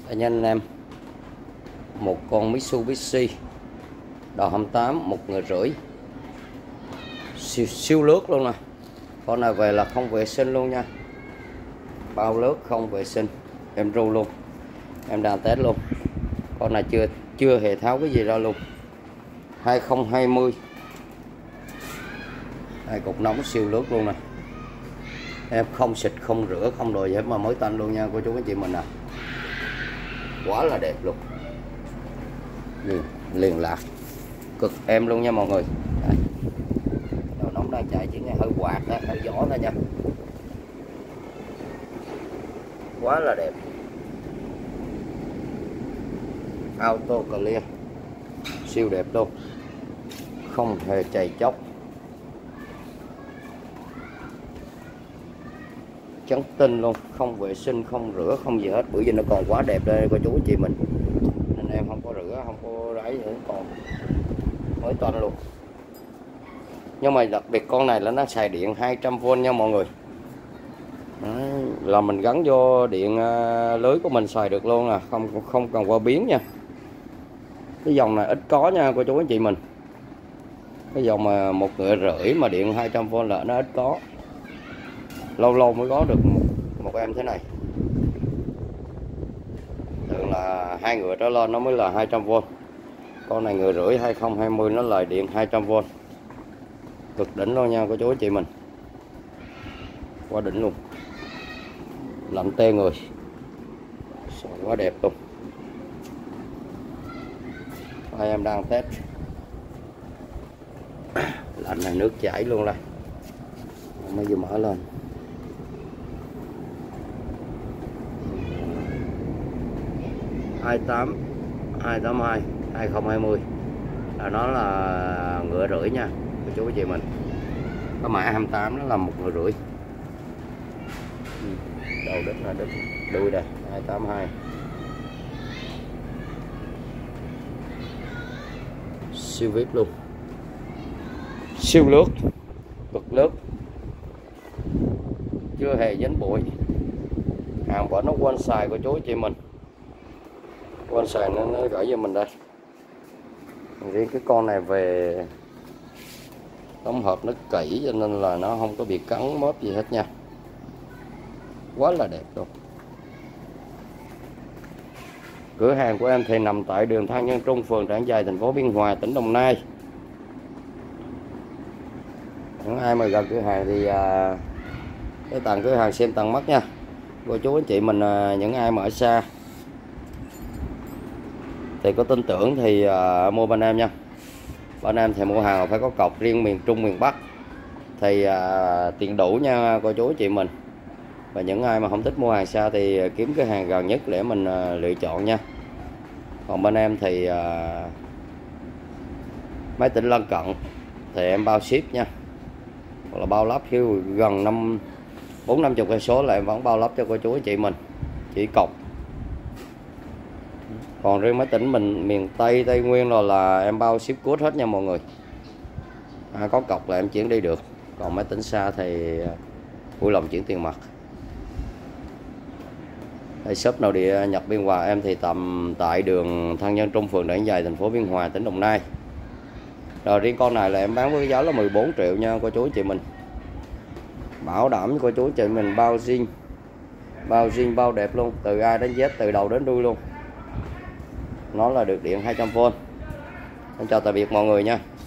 Đây nha anh em, một con Mitsubishi đầu 28 1,5 siêu lướt luôn nè. Con này về là không vệ sinh luôn nha, bao lướt không vệ sinh, em ru luôn, em đang test luôn. Con này chưa hề tháo cái gì ra luôn. 2020, hai cục nóng siêu lướt luôn nè. Em không xịt không rửa không đồ gì hết mà mới tanh luôn nha cô chú anh chị mình à. Quá là đẹp luôn, liền lạc cực em luôn nha mọi người. Đây, đầu nóng đang chạy chỉ nghe hơi quạt đó, hơi gió thôi nha. Quá là đẹp, auto clear siêu đẹp luôn, không hề chày chóc, trắng tinh luôn, không vệ sinh không rửa không gì hết. Bữa giờ nó còn quá đẹp đây cô chú anh chị mình, nên em không có rửa không có đáy nữa, còn mới toanh luôn. Nhưng mà đặc biệt con này là nó xài điện 200V nha mọi người. Đấy, là mình gắn vô điện lưới của mình xài được luôn à, không cần qua biến nha. Cái dòng này ít có nha cô chú anh chị mình, cái dòng mà 1,5 mà điện 200V là nó ít có, lâu lâu mới có được một em thế này. Thường là 2 ngựa trở lên nó mới là 200V. Con này 1,5 2020 nó là điện 200V, cực đỉnh luôn nha cô chú anh chị mình, quá đỉnh luôn, lạnh tê người, quá đẹp luôn. Đây em đang test, lạnh này nước chảy luôn đây, mới vừa mở lên. hai 282 2020 là nó là 1,5 nha cô chú chị mình. Có mã 28 nó là 1,5. Đầu đít là đít đuôi đây 282, siêu vip luôn, siêu lướt, cực lướt, chưa hề dính bụi. Hàng bỏ nó quên xài của chú chị mình, quên xài nó gửi cho mình đây. Riêng cái con này về đóng hộp nó kỹ cho nên là nó không có bị cắn móp gì hết nha, quá là đẹp luôn. Cửa hàng của em thì nằm tại đường Thăng Nhân Trung, phường Trảng Giài, thành phố Biên Hòa, tỉnh Đồng Nai. Những ai mà gần cửa hàng thì cái tầng cửa hàng xem tầng mắt nha cô chú anh chị mình. Những ai mà ở xa thì có tin tưởng thì mua bên em nha. Bên em thì mua hàng phải có cọc, riêng miền Trung miền Bắc thì tiền đủ nha cô chú anh chị mình. Và những ai mà không thích mua hàng xa thì kiếm cái hàng gần nhất để mình lựa chọn nha. Còn bên em thì mấy tỉnh lân cận thì em bao ship nha, hoặc là bao lắp khi gần 40-50 cây số là em vẫn bao lắp cho cô chú anh chị mình, chỉ cọc. Còn riêng mấy tỉnh mình miền Tây, Tây Nguyên rồi là em bao ship code hết nha mọi người. Có cọc là em chuyển đi được. Còn mấy tỉnh xa thì vui lòng chuyển tiền mặt. Đây, shop nội địa nhập Biên Hòa em thì tầm tại đường Thăng Nhân Trung, phường Trảng Giài, thành phố Biên Hòa, tỉnh Đồng Nai. Rồi riêng con này là em bán với giá là 14 triệu nha cô chú anh chị mình. Bảo đảm cho cô chú anh chị mình bao zin bao đẹp luôn, từ A đến Z, từ đầu đến đuôi luôn. Nó là được điện 200V. Em chào tạm biệt mọi người nha.